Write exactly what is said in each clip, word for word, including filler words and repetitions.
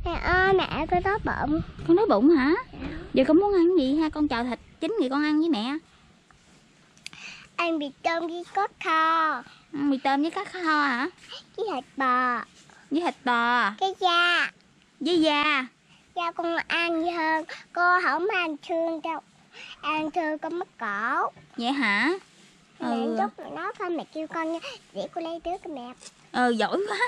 Mẹ ơi, mẹ con đói bụng. Con đói bụng hả? Giờ con muốn ăn gì ha? Con chờ thịt chín thì con ăn với mẹ. Ăn mì tôm với cốt kho. Ăn mì tôm với cá kho hả? Với thịt bò. Với thịt bò. Cái da. Với da. Da con ăn hơn. Cô không ăn xương đâu. Ăn xương con mất cổ. Vậy hả? Mẹ Ừ. giúp mẹ nói thôi, mẹ kêu con nha. Để cô lấy đứa cho mẹ. Ờ giỏi quá.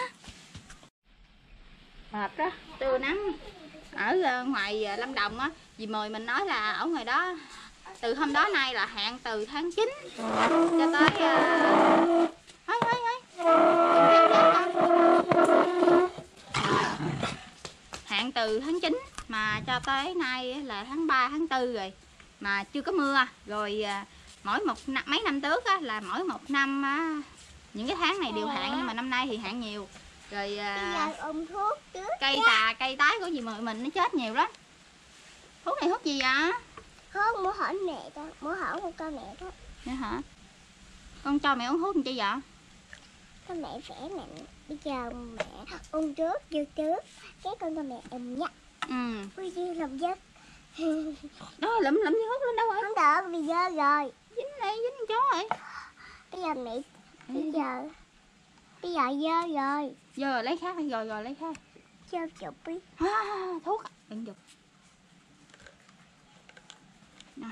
Mệt đó, trưa nắng ở ngoài Lâm Đồng á, dì Mười mình nói là ở ngoài đó từ hôm đó nay là hạn từ tháng chín cho tới uh... hơi, hơi, hơi. Hạn từ tháng chín mà cho tới nay là tháng ba, tháng tư rồi mà chưa có mưa. Rồi mỗi một năm, mấy năm trước á, là mỗi một năm á, những cái tháng này đều hạn, nhưng mà năm nay thì hạn nhiều. Rồi Bây giờ uống thuốc trước. cây tà, cây tái của dì Mười mình nó chết nhiều lắm. Thuốc này thuốc gì vậy? Thuốc muốn hỏi mẹ đó, muốn hỏi một câu mẹ đó. Vậy hả? Con cho mẹ uống thuốc làm chi vậy? Con mẹ vẽ mẹ. Bây giờ mẹ uống trước, vô trước. Cái con cho mẹ uống nhá. Ừ. Ui gì làm giấc. Đó, lụm lụm thuốc lên đâu rồi? Không được, bị dơ rồi. Dính đây, dính con chó rồi. Bây giờ mẹ, bây giờ, bây giờ dơ rồi. Dơ rồi lấy khác đi, rồi rồi lấy khác. Dơ chụp đi. À, thuốc, đừng dục. Rồi.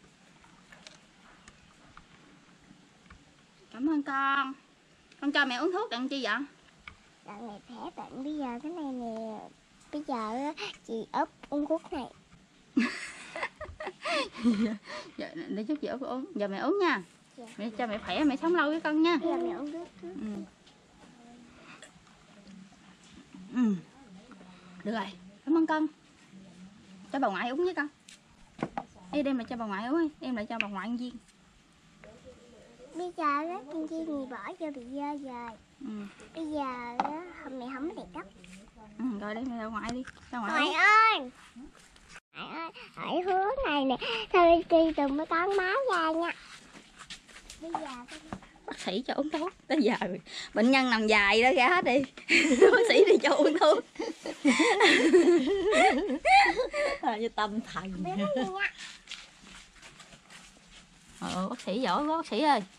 Cảm ơn con. Con cho mẹ uống thuốc đặng chi vậy? Đặng mẹ khỏe bệnh. Bây giờ cái này nè. Bây giờ chị ốp uống thuốc này. Dạ, để chút chị uống. Giờ mẹ uống nha. Dạ. Mẹ cho mẹ khỏe, mẹ sống lâu với con nha. Bây giờ mẹ uống thuốc trước. Ừ. Ừ. Được rồi, cảm ơn con. Cho bà ngoại uống với con. Ê, đem lại cho bà ngoại uống đi. Đem lại cho bà ngoại một viên. Bây giờ đó, con chi gì bỏ vô bị dơ rồi. Ừ. Bây giờ đó, mẹ không có đẹp đất. Ừ, rồi đem lại bà ngoại đi. Bà ngoại Ngoại uống. ơi. Ngoại ơi, hỏi hướng này nè. Thôi đi từ mới tán máu ra nha. Bây giờ con... Bác sĩ cho uống thuốc. Tới giờ bệnh nhân nằm dài đó ra hết đi. Bác sĩ đi cho uống thuốc. Như tâm thần. Ờ, bác sĩ giỏi quá bác sĩ ơi.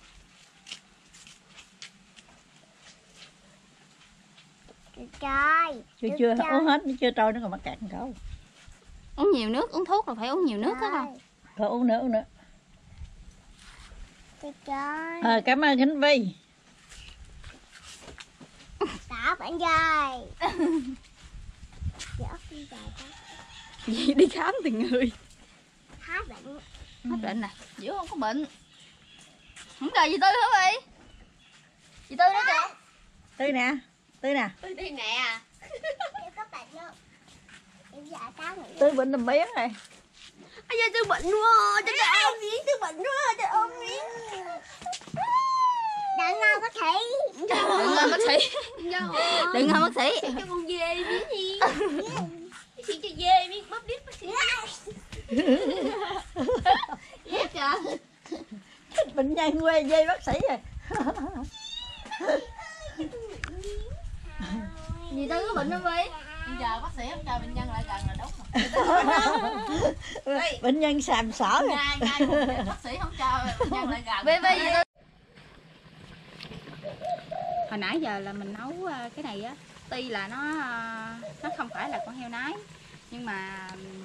Trời. Chưa chưa uống hết, nó chưa trôi nó còn mắc cạn câu. Uống nhiều nước, uống thuốc là phải uống nhiều nước đó con. Thôi uống nữa, uống nữa. Trời. À, cảm ơn Khánh Vi. Đó bạn ơi. Đi, Gì đi khám từng người. hết bệnh. Hết bệnh nè, Diễu không có bệnh. Không cần gì Tư hả vậy? Chị Tư đó kìa. Tư nè, Tư nè. Tư đi nè. Em có bệnh không? Em dạ tao nghỉ. Tư bệnh làm biến rồi. Ai da Tư bệnh quá, cho nó ôm miếng Tư bệnh quá, cho ôm miếng. Đừng ngon bác sĩ. Đừng ngon bác sĩ. Đừng ngon bác sĩ. Cho con dê miếng gì? Bác sĩ cho dê miếng bắp đít bác sĩ. Ghét kìa. Bệnh nhân quê dây bác sĩ rồi. Gì Tư có bệnh không vậy? Bây giờ bác sĩ không cho bệnh nhân lại gần là đúng rồi. Bệnh nhân sàm sỡ rồi. Ngay ngay một việc bác sĩ không cho bệnh nhân lại gần. Bê bê gì Tư? Hồi nãy giờ là mình nấu cái này á, tuy là nó nó không phải là con heo nái, nhưng mà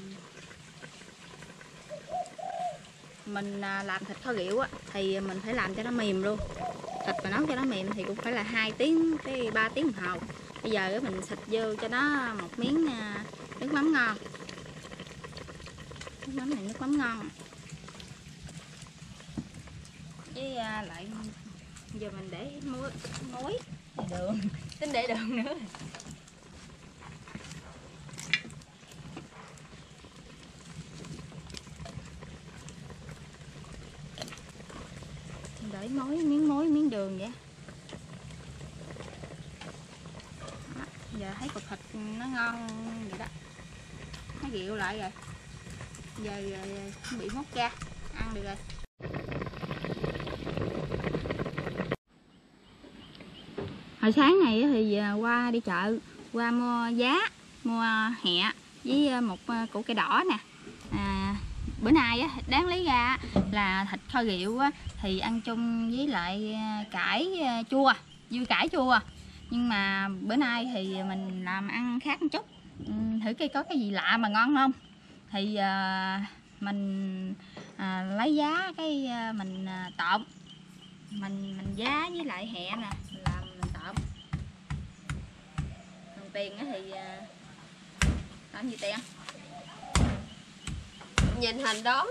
mình làm thịt kho rượu á thì mình phải làm cho nó mềm luôn. Thịt mà nấu cho nó mềm thì cũng phải là hai tiếng tới ba tiếng đồng hồ. Bây giờ mình xịt vô cho nó một miếng nước mắm ngon. Nước mắm này nước mắm ngon. Với lại giờ mình để muối, muối, đường, tính để đường nữa. Để muối, miếng muối, miếng đường vậy. Đó, giờ thấy cục thịt nó ngon vậy đó. Nó dịu lại rồi. Giờ, giờ, giờ bị mốt ra, ăn được rồi. Hồi sáng này thì qua đi chợ, qua mua giá, mua hẹ với một củ cây đỏ nè. À, bữa nay á, đáng lý ra là thịt kho rượu á, thì ăn chung với lại cải chua, dưa cải chua. Nhưng mà bữa nay thì mình làm ăn khác một chút, thử coi có cái gì lạ mà ngon không. Thì à, mình à, lấy giá cái à, mình à, trộn, mình mình giá với lại hẹ nè, mình làm mình trộn. Đồng tiền á thì à, làm gì tiền? Nhìn hình đó.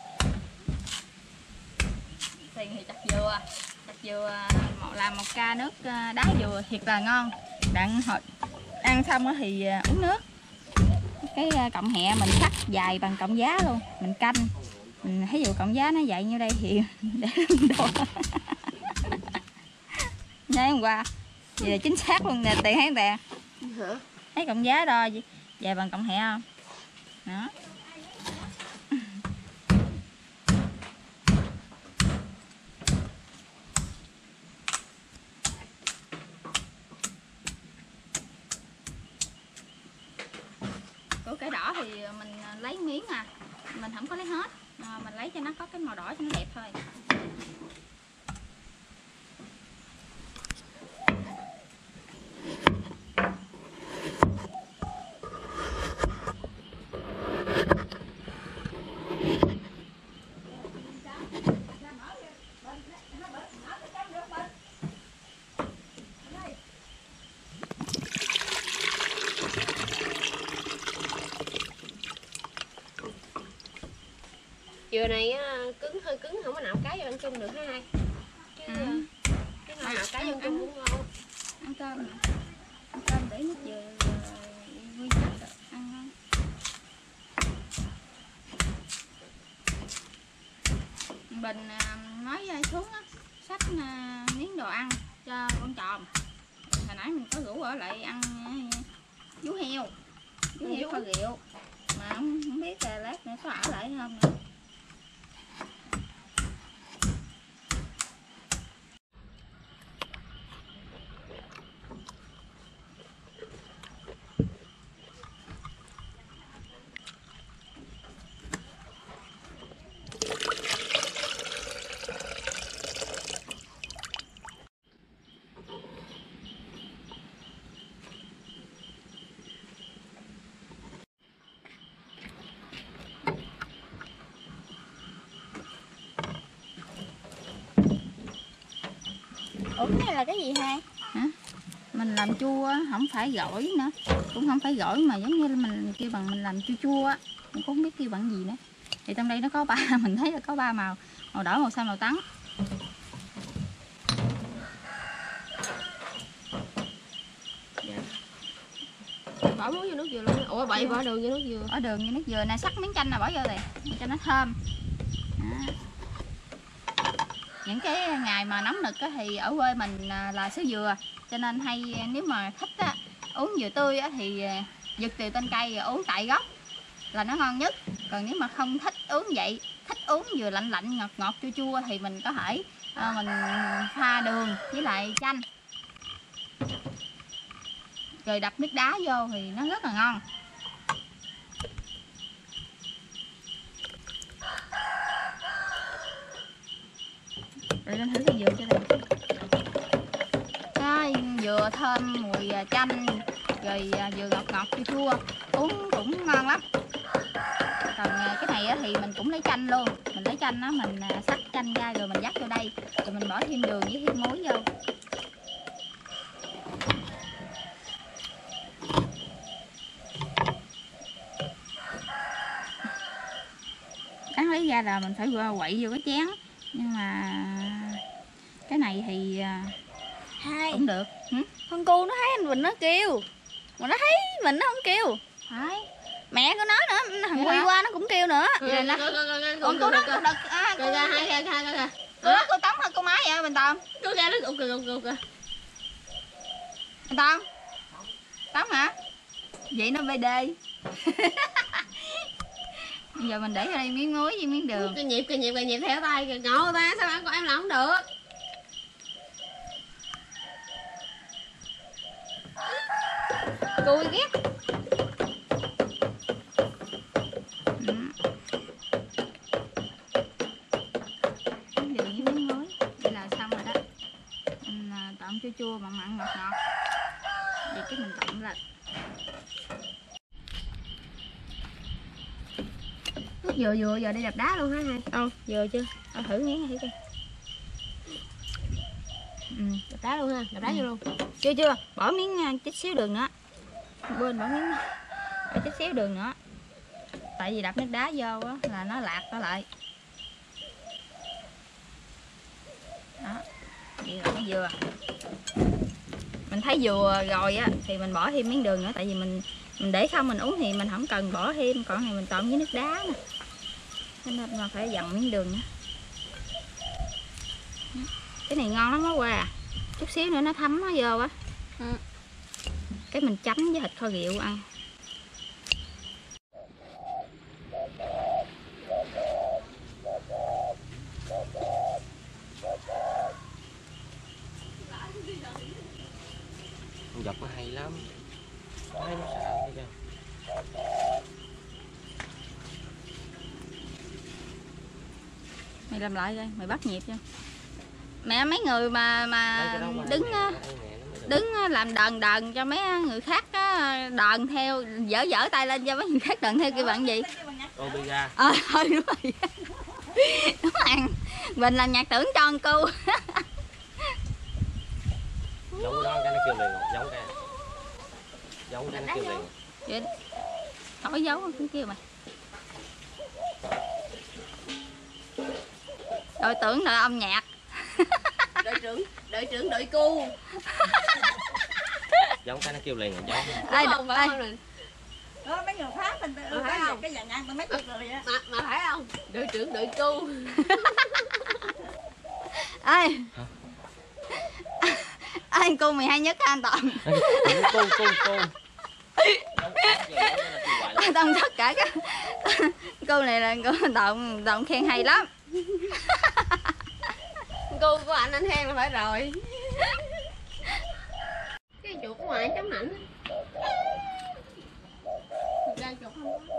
Tiền thì chặt dừa, chặt dừa làm một ca nước đá dừa thiệt là ngon. Đặng hồi ăn xong á thì uống nước. Cái cọng hẹ mình cắt dài bằng cọng giá luôn, mình canh. Mình thấy dụ cọng giá nó dậy như đây thì để đồ. Nhớ hôm qua vậy là chính xác luôn nè, tiền thấy tiền. Hả? Thấy cọng giá đo dài bằng cọng hẹ không? Đó. Củ cải đỏ thì mình lấy miếng à, mình không có lấy hết, à, mình lấy cho nó có cái màu đỏ cho nó đẹp thôi. Dừa này á, cứng hơi cứng, không có nạo cái vô ăn chung được hả hai? Chứ Ừ. cái nào nạo cái vô ăn chung cũng ngon. Ăn cơm nè, ăn cơm để nước dừa nguyên chất rồi ăn ngon. Bình nói xuống á, xách miếng đồ ăn cho con tròn. Hồi nãy mình có rủ ở lại ăn vú heo, vú heo kho rượu mà không, không biết là lát nữa có ở lại không nữa. Ủa cái này là cái gì hai? Hả? Mình làm chua không phải gỏi nữa, cũng không phải gỏi mà giống như mình kêu bằng mình làm chua chua á, cũng không biết kêu bằng gì nữa. Thì trong đây nó có ba, mình thấy là có ba màu, màu đỏ, màu xanh, màu trắng. Bỏ muối vô nước dừa luôn. Ủa bậy bỏ đường vô nước dừa. Bỏ đường vô nước dừa nè, sắc miếng chanh là bỏ vô rồi cho nó thơm. Đó. Những cái ngày mà nóng nực á, thì ở quê mình là xứ dừa, cho nên hay nếu mà thích á, uống dừa tươi á, thì giật từ trên cây rồi uống tại gốc là nó ngon nhất. Còn nếu mà không thích uống vậy, thích uống dừa lạnh lạnh ngọt ngọt chua chua thì mình có thể à, mình pha đường với lại chanh rồi đập nước đá vô thì nó rất là ngon. Rồi lên thử cái dừa cho đây. Đó, dừa thơm mùi chanh rồi dừa ngọt ngọt chua chua, uống cũng ngon lắm. Còn cái này thì mình cũng lấy chanh luôn, mình lấy chanh đó, mình xắt chanh ra rồi mình dắt vô đây, rồi mình bỏ thêm đường với thêm muối vô. Đáng lý ra là mình phải quậy vô cái chén, nhưng mà cái này thì hai cũng được. Hử? con cu nó thấy anh Bình nó kêu mà nó thấy mình nó không kêu. Phải. Mẹ của nó nữa, thằng Quy hả? qua nó cũng kêu nữa. Vậy là con cô đó cô đực à, cô Kìa hai kìa hai kìa. cô cô tống hay cô máy vậy Bình Tông? Cô ra nó kìa kìa kìa. Bình Tông. Tống hả? Vậy nó bê đê. Bây giờ mình để ở đây miếng muối với miếng đường. Cái nhịp cái nhịp cái nhịp theo tay kìa, ngộ ta sao ăn con em làm không được. Cùi ghét. chua mặn mặn ngọt ngọt. Vậy cái mình tận lên. Nước vừa vừa giờ đi đập đá luôn hả hai? Ờ, vừa chưa? Ờ, thử nhé thử coi. Ừ, đập đá luôn ha, đập đá ừ. vô luôn. Chưa chưa, bỏ miếng chút xíu đường nữa. Quên bỏ miếng bỏ chút xíu đường nữa. Tại vì đập nước đá vô á là nó lạc nó lại. Đó. Vậy là nó vừa. Mình thấy vừa rồi á thì mình bỏ thêm miếng đường nữa, tại vì mình mình để không mình uống thì mình không cần bỏ thêm, còn này mình trộn với nước đá nè. Cho nên mà phải dặn miếng đường nữa. Cái này ngon lắm đó Qua. Chút xíu nữa nó thấm nó vô á. Ừ. Cái mình chấm với thịt kho rượu ăn. Con vật nó hay lắm. Nó thấy nó sợ thấy chưa? Mày làm lại coi, mày bắt nhịp cho. Mẹ mấy người mà mà đứng đứng làm đờn đờn cho mấy người khác đờn theo, dở dở tay lên cho mấy người khác đờn theo kêu bạn gì? Omega. Ờ thôi đúng rồi. Đúng rồi. Mình làm nhạc tưởng cho con cu. Giống đó cái nó kêu liền, giống cái. Giống cái nó kêu liền. Vậy hỏi dấu cũng kêu mày. Đội tưởng là âm nhạc. Đội trưởng, đội trưởng đội cu. Giống cái nó kêu liền, giống. Đây, không, đây. Đó mấy người Pháp mình ừ, phải không? Cái dàn ăn tao mấy chục người á. Mà mà phải không? Đội trưởng đội cu. Ê. Ê cô mày hay nhất an toàn. Cô cô cô. Tao tất cả các cô này là cô Động Động khen hay lắm. Cô của anh anh khen là phải rồi. Cái chuột của ngoại chấm ảnh. Ra chuột không có.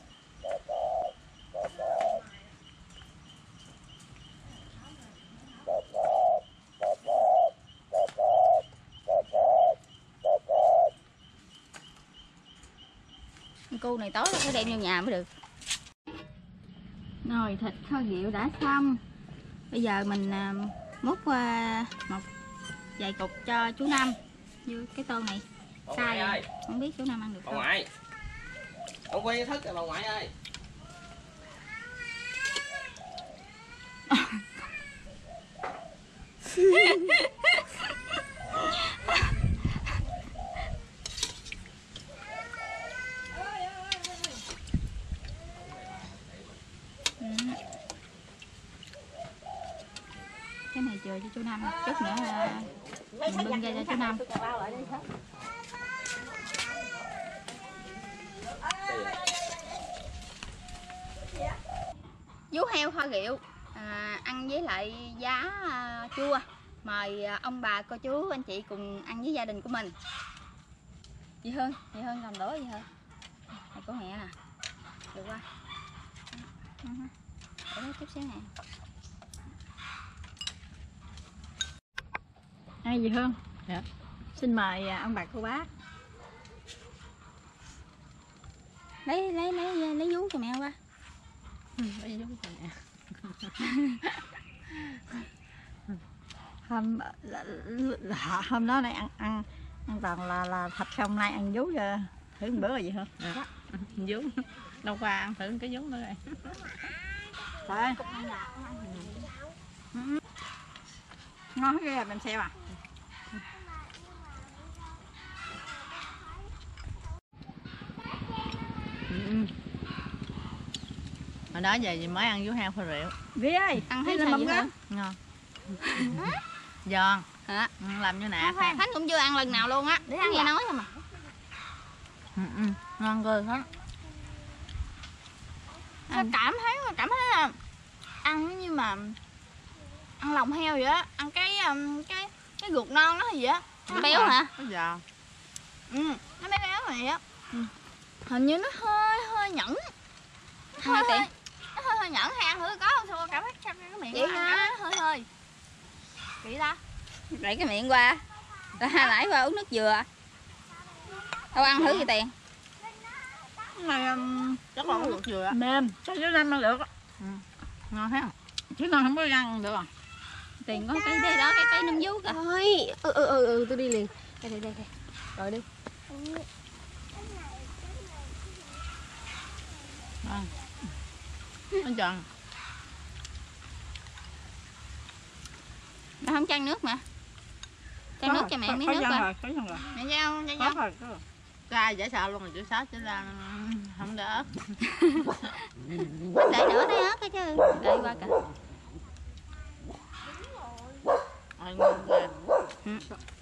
Cô này tối phải đem vô nhà mới được. Nồi thịt kho rượu đã xong. Bây giờ mình múc một vài cục cho chú Năm vô cái tô này. Sai không biết chú Năm ăn được không. Bà ngoại. Ông quay thức rồi bà ngoại ơi. Cái này chờ cho chú Năm, chút nữa mình bưng ra cho chú Năm. Vú heo kho rượu à, ăn với lại giá à, chua. Mời ông bà cô chú anh chị cùng ăn với gia đình của mình. Dì Hương, dì Hương làm đổ gì Hương? Này của mẹ nè. Được qua. Để đó chút xíu nè. Ai gì Hương? Dạ. Xin mời ông bà cô bác. Lấy lấy lấy lấy vú cho mẹ qua. Ừ, lấy vú cho mẹ. hôm hôm đó này ăn ăn ăn toàn là là thịt không, nay ăn vú cho thử một bữa rồi gì Hương? Dạ. Vú. Đâu qua ăn thử cái vú nữa rồi. Thôi. Ngon ghê mình xem à. Ừ. Hồi đó giờ gì mới ăn vú heo kho rượu. Vi ơi, ăn thấy sao vậy? Ngon. Giòn. Hả? Ừ, làm như nè. Khánh cũng chưa ăn lần nào luôn á. Để nghe nói thôi mà. Ừ, ừ. Ngon ghê hết. Anh cảm thấy cảm thấy là ăn như mà ăn lòng heo vậy á, ăn cái cái cái ruột non nó gì á, nó béo rồi. Hả? Nó giòn. Ừ, nó béo béo này á. Ừ. Hình như nó hơi hơi nhẫn. Hơi hơi, nó hơi hơi nhẫn, hay ăn thử có không thua cảm thấy cái miệng vậy hả? Hơi hơi. Kỹ ta. Đẩy cái miệng qua. Ta nãy qua uống nước dừa. Đâu ăn thử gì Tiền. Cái này um, chắc còn nước dừa mềm, sao chứ ăn được. Ừ. Ngon ha. Chứ con không có ăn được. Tiền có cái đây đó, cái cây nấm vú kìa. Ôi, ừ ừ ừ, ừ tôi đi liền. Đây đây đây đây. Rồi đi. À. Anh chọn. Nó không chan nước mà. Chan nước cho mẹ miếng nước coi. Có rồi, rồi. Mẹ giao, giao Có rồi, có rồi. Ra dễ sợ luôn rồi, chữ sáu chữ ra không đỡ. Để đỡ thấy ớt cái chứ. Để qua kìa. Rồi ngon ghê. Ừ.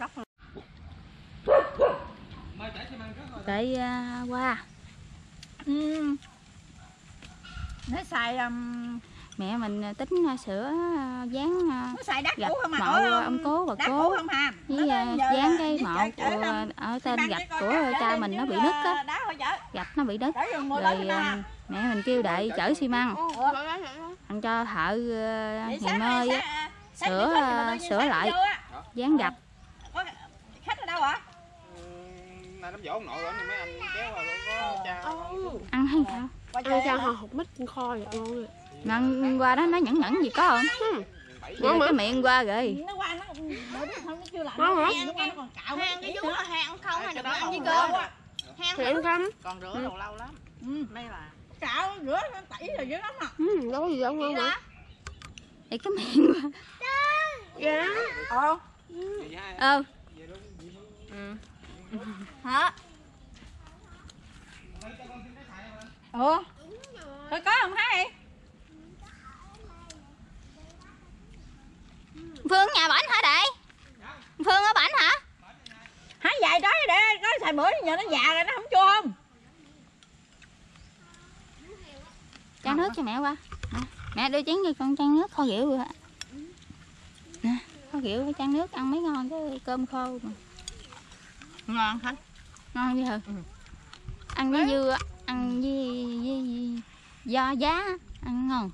Để uh, qua. Ừ. Nó xài um, Mẹ mình tính uh, sữa uh, dán uh, nó xài đá gạch cũ không mà mộ ở, ông cố bà đá cố cũ không hà. với uh, dán cái mộ của, ở tên gạch của cha mình nó bị nứt á, gạch nó bị nứt rồi uh, mẹ mình kêu đệ chở xi măng ăn cho thợ uh, nghề mơi á sửa uh, sửa lại dán gạch. Khách ở đâu ạ? Nay đám dỗ ông nội rồi nhưng mấy anh kéo vào có cha Ăn hay sao? Ăn cho họ hột mít kho vậy ngon rồi. Ăn qua đó nó nhẫn nhẫn gì có không? Ngon cái miệng qua rồi. Nó qua nó không nó chưa làm. Ngon hả? Nó qua nó còn cạo. Hàng cái vú là hàng không hay được ăn với Cơm cơm. á. Hàng Thì ăn không? Còn rửa đồ lâu lắm. Ừ. Đây là cạo rửa nó tẩy rồi dữ lắm à. Ừ, đâu có gì đâu ngon mà. Thì cái miệng qua. Dạ. Ờ. Ờ. Ừ. Hả? Ủa? Thôi có không Hai? Phương nhà bảnh hả đệ? Phương ở bảnh hả? Hái dài đó để có xài bữa giờ nó già rồi nó không chua không? Chan nước cho mẹ qua. Nè, mẹ đưa chén cho con chan nước kho rượu rồi. Nè, kho rượu phải chan nước ăn mới ngon cái cơm khô mà. Ngon hả? Ngon như hả? Ừ. Ăn với dưa, ăn với, với, với do giá ăn ngon.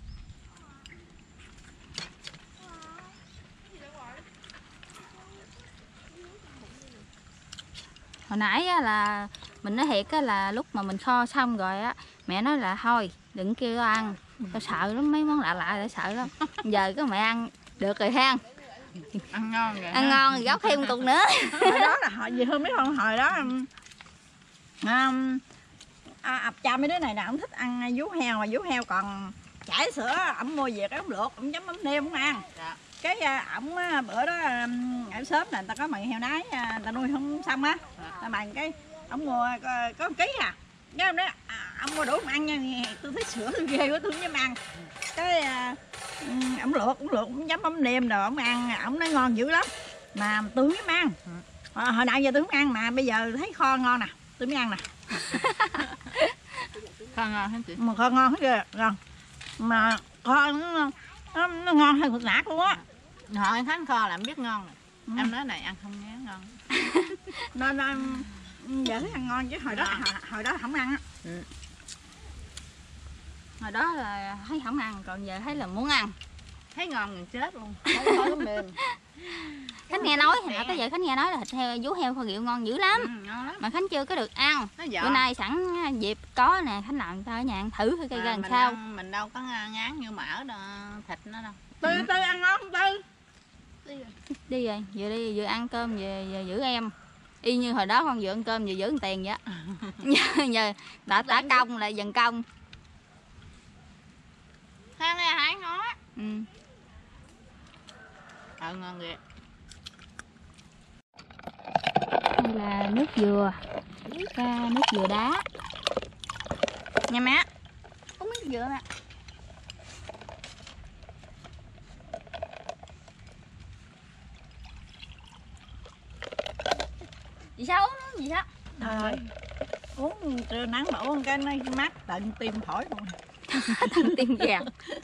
Hồi nãy á, là mình nói thiệt á, là lúc mà mình kho xong rồi á mẹ nói là thôi đừng kêu tao ăn, tao sợ lắm mấy món lạ lạ để sợ lắm. Giờ có mẹ ăn được rồi ha. Ăn ngon rồi. Ăn ngon thì góc thêm một cục nữa. Hồi đó là hồi gì hơn mấy con hồi đó à, à, ập cha mấy đứa này nào cũng thích ăn vú heo mà vú heo còn chảy sữa ổng mua về cái ổng luộc ổng chấm mắm nêm ổng ăn. Dạ. Cái ổng bữa đó ở xóm này người ta có mần heo nái người ta nuôi không xong á ta mần cái ổng mua có, có một ký à cái ông đó à, ông mua đủ mà ăn nha tôi thấy sữa tôi ghê quá tôi không dám ăn cái ổng luộc ổng luộc ổng chấm mắm nêm rồi ổng ăn ổng nói ngon dữ lắm mà tôi không dám ăn à, hồi nào giờ tôi không ăn mà bây giờ thấy kho ngon nè tôi mới ăn nè. Kho ngon hả chị? Mà kho ngon hết kìa ngon mà kho nó, nó, nó ngon hơn thịt nạc luôn á. Họ ăn thánh kho là em biết ngon rồi. Ừ. Em nói này ăn không ngán ngon. Nên um, giờ thấy ăn ngon chứ hồi đó hồi, hồi đó không ăn á. Ừ. Hồi đó là thấy không ăn còn giờ thấy là muốn ăn. Thấy ngon gần chết luôn. Thấy nó mềm. Khánh nghe nói hồi nãy tới giờ Khánh nghe nói là thịt heo vú heo kho rượu ngon dữ lắm. Ừ, ngon lắm. Mà Khánh chưa có được ăn. Bữa nay sẵn dịp có nè Khánh làm cho ở nhà ăn thử cây ra làm sao. Ăn, mình đâu có ngán như mỡ đâu, thịt nó đâu. Tư Tư ăn ngon không Tư? Đi rồi. Đi rồi, vừa đi vừa ăn cơm vừa, vừa giữ em. Y như hồi đó con vừa ăn cơm vừa giữ tiền vậy. Giờ đã trả công lại dần công. Than này hái ngon á. Ừ. Ờ ngon ghê. Đây là nước dừa. Ca nước dừa đá. Nha mẹ. Uống nước dừa nè. Gì sao uống nước gì đó? Thôi. Uống trưa nắng mà uống cái nó mát tận tim phổi luôn. Tận tim gàn.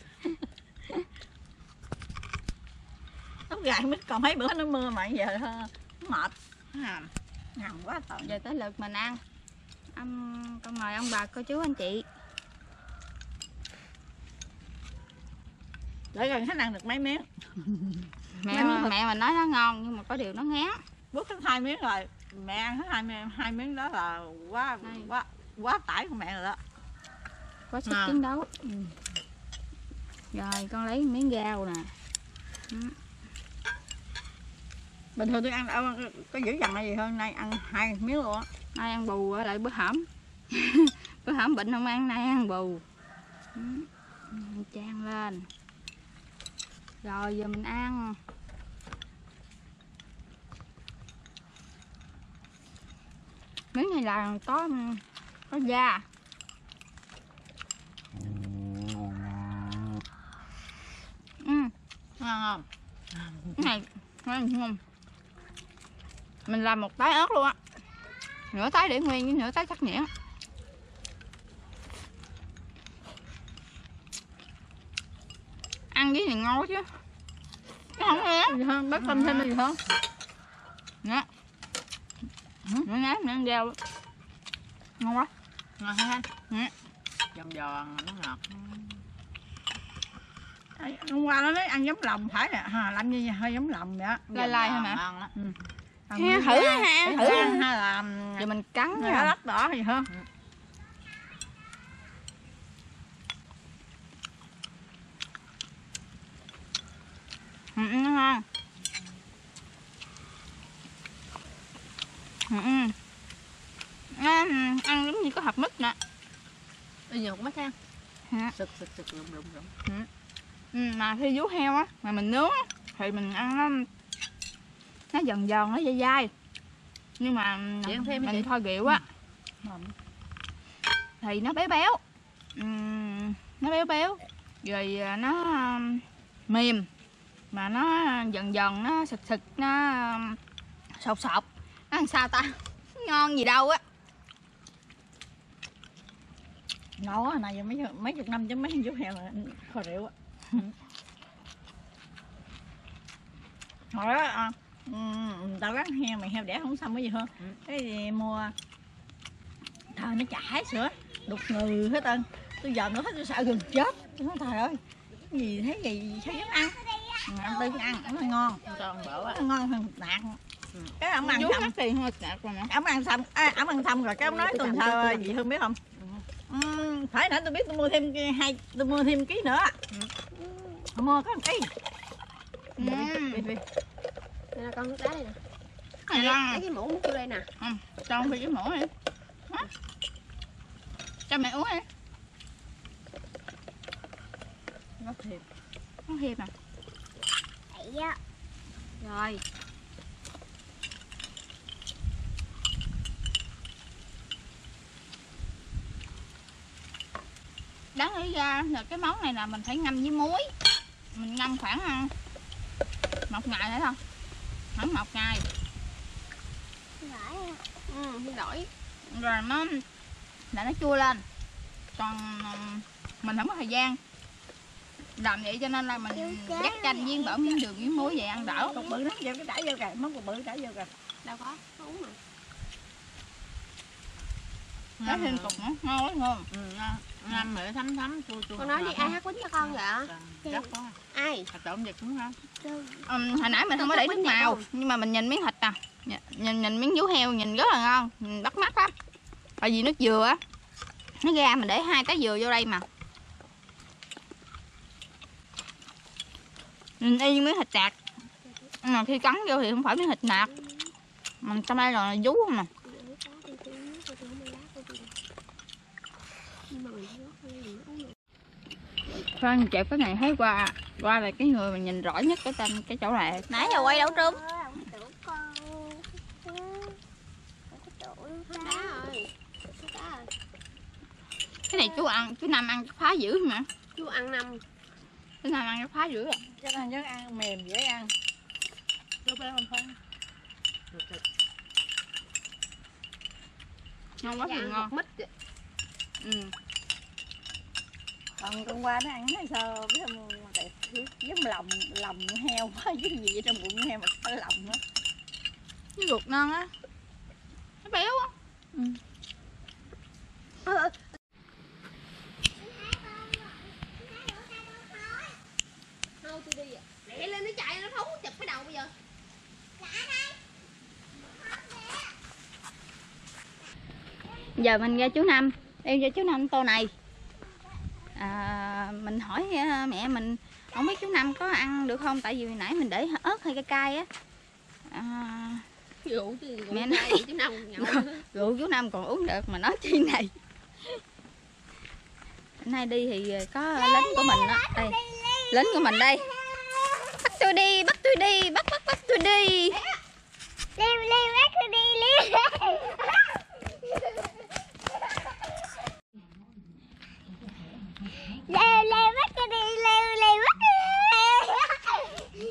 Tóc gài mít còn mấy bữa nó mưa mà giờ mệt. Hàm. Ngầm quá tội. Giờ tới lượt mình ăn. Ông con mời ông bà cô chú anh chị. Để gần hết ăn được mấy miếng. Mẹ mẹ mình nói nó ngon nhưng mà có điều nó ngán. Bớt hết hai miếng rồi. Mẹ ăn hết hai miếng, hai miếng đó là quá quá quá tải của mẹ rồi đó. Có sức À. chiến đấu. Ừ. Rồi con lấy miếng rau nè. Ừ. Bình thường tôi ăn đâu có dữ dằn hay gì hơn, nay ăn hai miếng luôn á. Nay ăn bù lại bữa hổm. Bữa hổm bệnh không ăn, nay ăn bù. Ừ. Chan lên. Rồi giờ mình ăn. Miếng này là có có da. Ừ. Ngon không? Cái này ngon không? Mình làm một tái ớt luôn á. Nửa tái để nguyên với nửa tái cắt nhuyễn. Ăn với này ngon quá chứ. Cái không nghe gì hơn, bớt tâm thêm gì hơn. Nè. Nó ngán nữa ăn rau. Ngon quá. Ngon ha. Nè. Giòn giòn nó ngọt. Hôm qua nó nói ăn giống lòng phải nè, à, làm như hơi giống lòng vậy. Lai lai thôi mà. Ngon đó. Ừ. Ha, thử ha, thử ha. Hay là Giờ mình cắn nó nha. đất đỏ gì hơn. Ừ, nó ngon. Ừ, ừ. Nó ăn giống như có hạt mít nè. Bây giờ mất ha. Hả? Sực sực sực rụng rụng rụng. Ừ, mà khi vú heo á mà mình nướng á, thì mình ăn nó nó giòn giòn, nó dai dai, nhưng mà Chị ăn thêm đi mình chị. kho rượu á Ừ. thì nó béo béo. Uhm, nó béo béo rồi nó um, mềm mà nó giòn giòn, nó sực sực, nó um, sột sột, nó làm sao ta, ngon gì đâu á. Ngon á, này giờ mấy mấy chục năm chứ mấy chú heo là kho rượu á. Ừ. Hồi đó à, người ta bán heo mà heo đẻ không xong cái gì hơn. Cái gì mua thời nó chảy sữa đục ngừ hết trơn. Tôi giờ nó thấy tôi sợ gần chết. Tôi nói trời ơi, cái gì thế gì sao dám ăn. Ừ, ăn tư ăn nó ngon, Con bở quá. nó ngon hơn nạt. Cái ông ăn Vú xong, hết tiền thôi nạt rồi nè. ông ăn xong, à, ông ăn xong rồi cái ông nói tôi thơ gì Hương biết không? Ừ, phải nãy tôi biết tôi mua thêm cái- hai tôi mua thêm ký nữa. Ừ. Mua có một ký. Ừ. Đây là con nước đá đây nè. Này Lấy ngon. cái muỗng múc vô đây nè. Ừ, cho con Phi cái muỗng đi. Hả? Cho mẹ uống đi. Nó thiệt. Nó hiệp à. Vậy á. Rồi. Đáng lý ra là cái món này là mình phải ngâm với muối. Mình ngâm khoảng uh, một ngày nữa thôi. Khoảng một ngày. Phải. Ừ, đổi. Rồi nó là nó chua lên. Còn uh, mình không có thời gian làm vậy cho nên là mình dắt chanh với bở miếng đường với muối vậy ăn đỡ. Cục bự nó vô cái đãi vô kìa, món cục bự đãi vô kìa. Đâu có, uống mà. Nó thêm cục nữa, ngon quá ngon. Ừ, ngon. Ngâm rồi thấm thấm chua chua. Con nói đi, ai hát quýnh cho con vậy? Rất có. Ai? Thịt trộn vịt cũng ngon. Um, hồi nãy mình không có để nước màu nhưng mà mình nhìn miếng thịt nè, nhìn, nhìn nhìn miếng vú heo nhìn rất là ngon, nhìn bắt mắt lắm. Tại vì nước dừa á, nó ra mình để hai trái dừa vô đây mà. Nhìn y như miếng thịt nạc, nhưng mà khi cắn vô thì không phải miếng thịt nạc, mình trong đây là vú không à. Khoan chẹp cái này thấy qua qua là cái người mình nhìn rõ nhất cái tên cái chỗ này. Nãy giờ quay đâu Trương? Đá rồi. Đá rồi. Cái này chú ăn, chú Năm ăn phá dữ mà. Chú ăn năm. Chú Năm ăn phá dữ rồi. Cho nên chắc ăn mềm dễ ăn. Chú bé không phải. Ngon quá thì ngon. Mít. Ừ. Còn con qua nó ăn hay sao biết không, giống lòng lòng heo quá chứ gì vậy trong bụng heo mà có lòng nữa. Cái ruột non á, nó béo á. Ừ. Ờ, thôi tôi đi à. Lẹ lên nó chạy nó thấu chụp cái đầu bây giờ. Giờ mình ra chú Năm, em cho chú Năm tô này. À, mình hỏi mẹ mình không biết chú Năm có ăn được không, tại vì nãy mình để ớt hay cay cay á. À, rượu chứ rượu mẹ nói chú Năm rượu chú Năm còn uống được mà nói chi này. Hôm nay đi thì có lính của mình đó, đây lính của mình đây. Bắt tôi đi, bắt tôi đi, bắt bắt bắt tôi đi. Liêu liêu bắt tôi đi liêu. Leo leo bắt tôi đi, leo leo bắt tôi đi.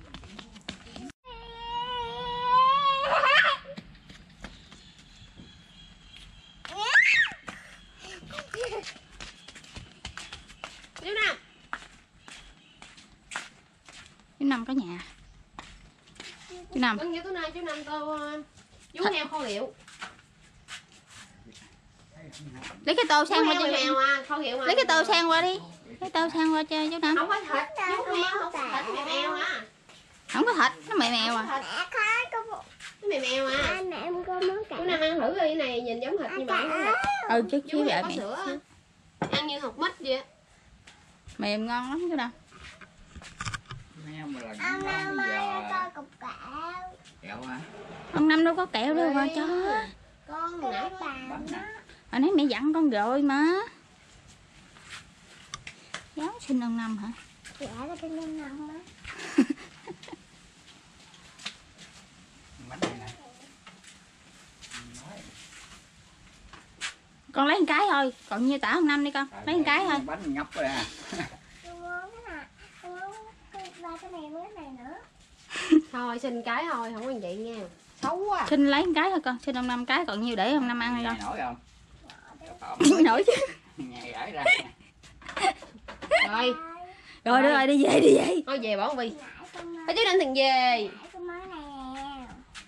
chú Năm, Chú Năm có nhà. Chú Năm con như tối nay chú Năm tô vú heo kho liệu. lấy cái tô sang Vú qua heo cho mèo à, kho liệu mà. lấy cái tô sang qua đi, lấy tô sang qua cho chú Năm. Không có thịt, chú heo không có thịt, mẹ mèo à. Không có thịt, nó mẹ mèo à. Mẹ khó có một Cái mẹ mèo à. anh mẹ em có món Chú cải. Năm ăn thử đi, cái này nhìn giống thịt nhưng mà không thịt. Ừ chút Vú xíu heo vậy có mẹ. sữa. Ăn như hột mít vậy. Mềm ngon lắm chú Năm. Em mà là Ông Năm bây ơi giờ coi cục gạo. kẹo hả? Ông Năm đâu có kẹo đâu mà cho. Con nãy Bánh nè. Hồi nãy mẹ dặn con rồi mà. Giáng sinh ông Năm hả? Dạ là trên năm năm á. Bánh này nè. Con lấy một cái thôi, còn nhiêu tả ông Năm đi con. Lấy một cái thôi. Bánh nhóc rồi à. Tôi muốn cái này, tôi muốn cái ba cái này với cái này nữa. thôi xin cái thôi, không có vậy nha. Xấu quá. Xin lấy một cái thôi con, xin ông Năm cái, còn nhiêu để ông Năm ăn đi Này con. nổi không? Không nổi chứ. Nhai gãi ra. Rồi, Rồi được rồi, đi về đi về. thôi về bỏ Vi. Nãy con nói, Thôi chú Năm thằng về. nãy con nói này nè.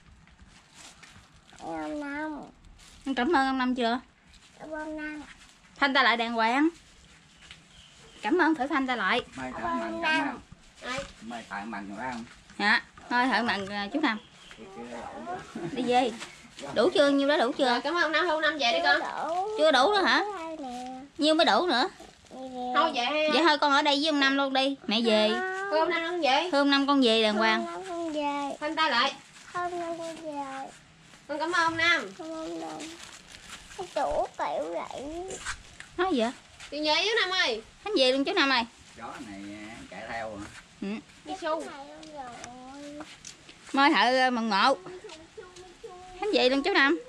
Em Năm, Con cảm ơn ông Năm chưa? em Năm. Phanh ta lại đàng hoàng. Cảm ơn, thử phanh ta lại. Mời thợ mặn cảm ơn. Ai? Mời thợ mặn phải không? Hả? Thôi thử mặn à, chú Năm. Cái kia đậu đó. Đi về. Đủ chưa? Nhiêu đó đủ chưa? Rồi cảm ơn ông Năm, ông Năm về đi con. Đủ. Chưa đủ nữa hả? Thôi nè. Nhiêu mới đủ nữa? Đi về. Thôi về. Vậy thôi con ở đây với ông Năm luôn đi. Mẹ về. Thôi ông Năm không về. Thôi ông Năm con về đàng hoàng. Không không về. Phanh tay lại. Không không không về. Con cảm ơn ông Năm. Không không đâu. Cái chủ kiểu vậy. Nói gì vậy? Đi về với Năm ơi. Hắn về luôn chú Năm ơi. Gió này chạy theo hả? Ừ. Đi xu. Này luôn rồi. Mời thợ mừng ngộ. Hắn về luôn chú Năm.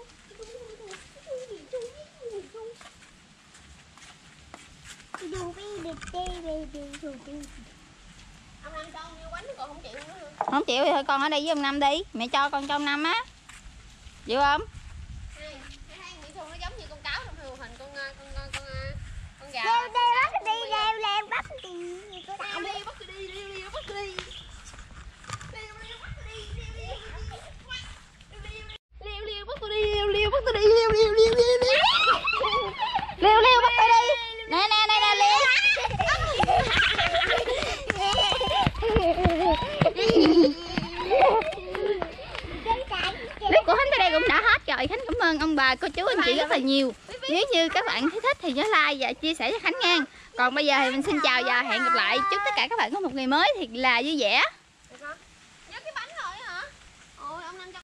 Dù đi được đi đi đi dù đi. Ông Năm cho nhiêu bánh còn không chịu nữa. Không chịu thì thôi con ở đây với ông Năm đi. Mẹ cho con cho ông Năm á. Chịu không? Hay, hay Mỹ Thu nó giống như con cáo trong hình hình con con con con con gà. Leo leo bắt đi leo leo bắt đi. Có Leo đạo đi bắt tôi đi, leo leo bắt tôi đi. Leo leo bắt tôi đi, leo leo leo leo bắt tôi đi, leo leo bắt tôi đi, leo leo leo leo leo. Leo leo bắt tôi đi. Nè nè nè nè leo. Clip của Khánh tới đây cũng đã hết rồi. Khánh cảm ơn ông bà, cô chú, anh chị rất là nhiều. Nếu như các bạn thấy thích thì nhớ like và chia sẻ cho Khánh nha. Còn bây giờ thì mình xin chào và hẹn gặp lại. Chúc tất cả các bạn có một ngày mới thiệt là vui vẻ.